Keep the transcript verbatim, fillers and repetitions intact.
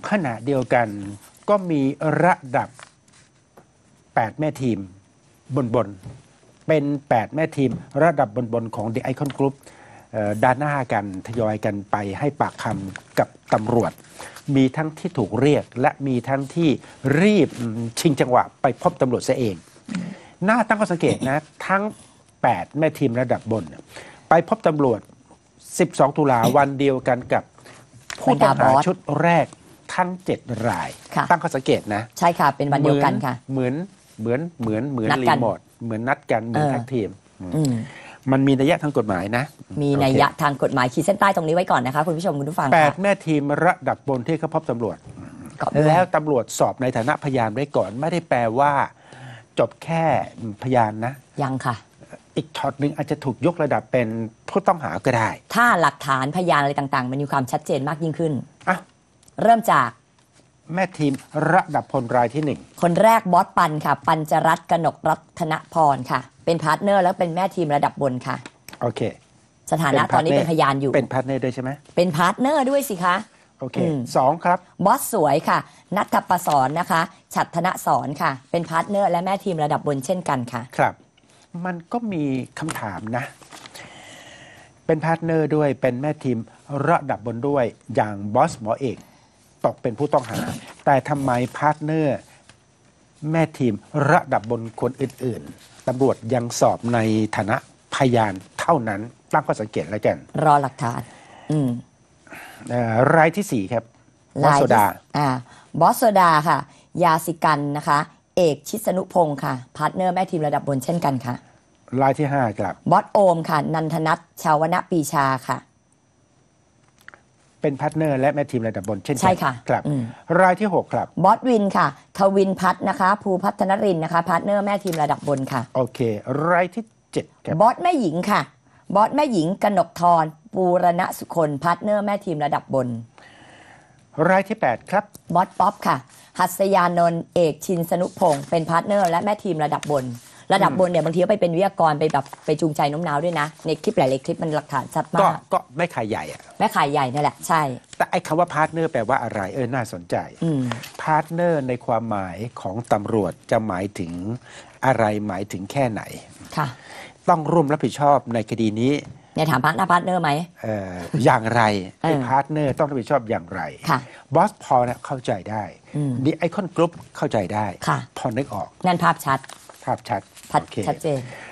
ขณะเดียวกันก็มีระดับแปดแม่ทีมบนบนเป็นแปดแม่ทีมระดับบนบนของ The Icon Group ด้านหน้ากันทยอยกันไปให้ปากคำกับตำรวจมีทั้งที่ถูกเรียกและมีทั้งที่รีบชิงจังหวะไปพบตำรวจซะเองน่าตั้งข้อสังเกตนะทั้งแปดแม่ทีมระดับบนไปพบตำรวจสิบสองตุลาวันเดียวกันกับผู้ต้องหาชุดแรกทั้งเจ็ดรายตั้งข้อสังเกตนะใช่ค่ะเป็นวันเดียวกันค่ะเหมือนเหมือนเหมือนเหมือนรีโมทเหมือนนัดกันเหมือนแท็กทีมมันมีนัยยะทางกฎหมายนะมีนัยยะทางกฎหมายขีดเส้นใต้ตรงนี้ไว้ก่อนนะคะคุณผู้ชมคุณผู้ฟังแปดแม่ทีมระดับบนที่เขาพบตำรวจแล้วตำรวจสอบในฐานะพยานไว้ก่อนไม่ได้แปลว่าจบแค่พยานนะยังค่ะอีกช็อตหนึ่งอาจจะถูกยกระดับเป็นผู้ต้องหาก็ได้ถ้าหลักฐานพยานอะไรต่างๆมันมีความชัดเจนมากยิ่งขึ้นอ่ะเริ่มจากแม่ทีมระดับพลรายที่หนึ่งคนแรกบอสปันค่ะปัญจรัตน์กนกรัตนพรค่ะเป็นพาร์ทเนอร์แล้วเป็นแม่ทีมระดับบนค่ะโอเคสถานะตอนนี้เป็นพยานอยู่เป็นพาร์ทเนอร์ด้วยใช่ไหมเป็นพาร์ทเนอร์ด้วยสิคะโอเคสองครับบอสสวยค่ะนัทประสรนะคะฉัตรธนสอนค่ะเป็นพาร์ทเนอร์และแม่ทีมระดับบนเช่นกันค่ะครับมันก็มีคำถามนะเป็นพาร์ทเนอร์ด้วยเป็นแม่ทีมระดับบนด้วยอย่างบอสหมอเอกตกเป็นผู้ต้องหาแต่ทำไมพาร์ทเนอร์แม่ทีมระดับบนคนอื่นๆตำรวจยังสอบในฐานะพยานเท่านั้นตั้งข้อสังเกตแล้วกันรอหลักฐานอืมรายที่สี่ครับบอสโซดาอ่าบอสโซดาค่ะยาสิกันนะคะเอกชิสนุพงศ์ค่ะพาร์ทเนอร์แม่ทีมระดับบนเช่นกันค่ะรายที่ห้าครับบอสโอมค่ะนันทนัทชาวณปีชาค่ะเป็นพาร์ทเนอร์และแม่ทีมระดับบนเช่นกันใช่ค่ะครับรายที่หกครับบอสวินค่ะทวินพัฒนะคะภูพัฒนรินนะคะพาร์ทเนอร์แม่ทีมระดับบนค่ะโอเครายที่เจ็ดครับบอสแม่หญิงค่ะบอสแม่หญิงกนกธรปูรณสุคนพาร์ทเนอร์แม่ทีมระดับบนรายที่แปดครับบอสป๊อปค่ะหัสยานนท์เอกชินสนุพงศ์เป็นพาร์ทเนอร์และแม่ทีมระดับบนระดับบนเนี่ยบางทีก็ไปเป็นวิทยากรไปแบบไปจูงใจโน้มน้าวด้วยนะในคลิปหลายๆคลิปมันหลักฐานชัดมากก็แม่ขายใหญ่อะแม่ขายใหญ่นั่นแหละใช่แต่ไอ้คำว่าพาร์ทเนอร์แปลว่าอะไรเออน่าสนใจพาร์ทเนอร์ในความหมายของตำรวจจะหมายถึงอะไรหมายถึงแค่ไหนค่ะต้องร่วมรับผิดชอบในคดีนี้เนี่ยถามพาร์ทเนอร์พาร์ทเนอร์ไหมเอออย่างไรไอ้พาร์ทเนอร์ต้องรับผิดชอบอย่างไรบอสพอนะเข้าใจได้ดิไอคอนกรุ๊ปเข้าใจได้พอนึกออกนั่นภาพชัดภาพชัดชัดเจน